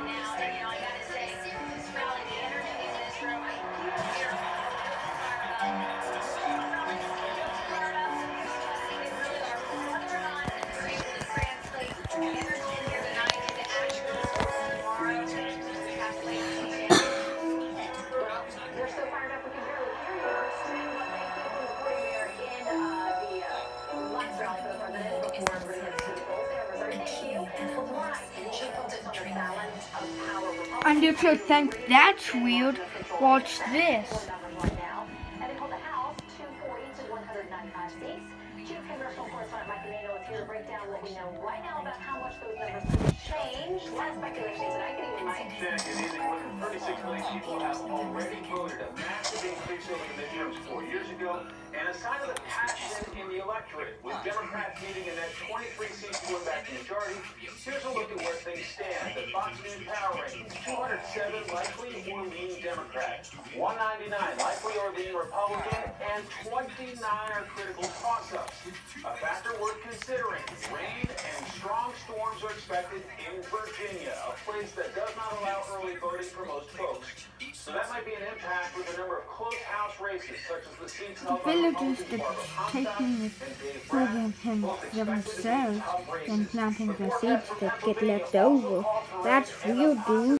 And if you think that's weird, watch this. Chief Congressional Correspondent Mike Domingo is here to break down what we know right now about how much those numbers could change. A lot of speculation tonight. Good evening, Mike. Good evening. More than 36 million people have already voted, a massive increase over the midterms 4 years ago, and a sign of the passion in the electorate. With Democrats needing in that 23 seats to win back the majority, here's a look at where things stand. The Fox News power rankings: 207 likely or lean Democrat, 199 likely or lean Republican, and 29 are critical toss-ups. A factor worth considering: rain and strong storms are expected in Virginia, a place that does not allow early voting for most folks. So that might be an impact with a number of close house races, such as the seats held by Villagers Republican Barbara taking it for themselves and planting the seeds that get left over. That's real, dude.